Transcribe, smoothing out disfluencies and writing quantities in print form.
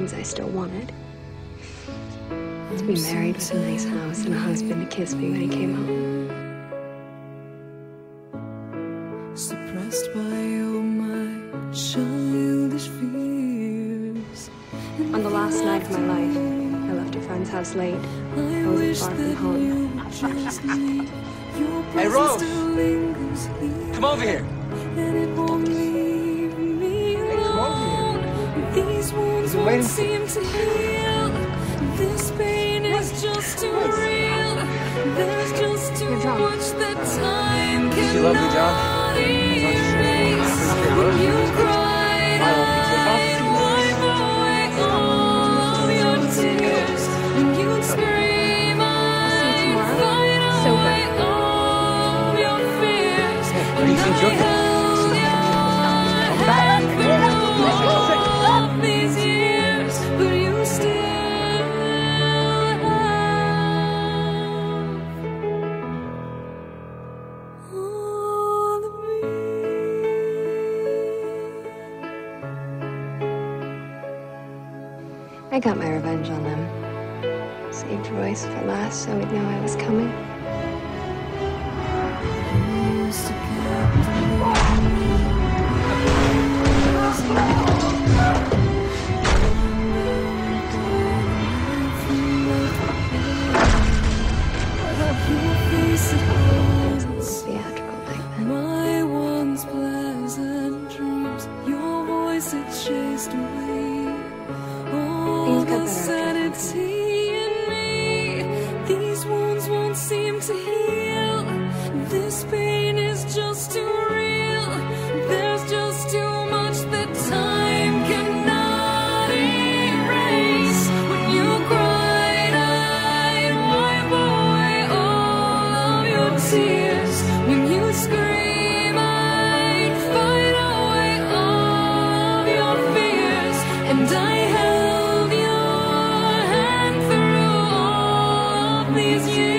things I still wanted. To be married with a nice house and a husband to kiss me when he came home. Suppressed by all my childish fears. On the last night of my life, I left a friend's house late. I wasn't far from home. Hey, Rose! Come over here! Hey, come over here! These wounds won't seem to heal. This pain is just too real. There's just too much that time cannot erase. When you cried, I wipe away all your tears. When you scream, I fight away all your fears. And I held your hand through all of these years, but you still have all of me. I got my revenge on them. Saved Royce for last so he'd know I was coming. Theatrical back then. My once pleasant dreams, your voice had chased away all Things got the better after I found sanity in me. These wounds won't seem to heal. This pain is just too real. There's just too much that time cannot erase. When you cried, I'd wipe away all of your tears. When you scream, I'd fight away all of your fears. And I held your hand through all of these years.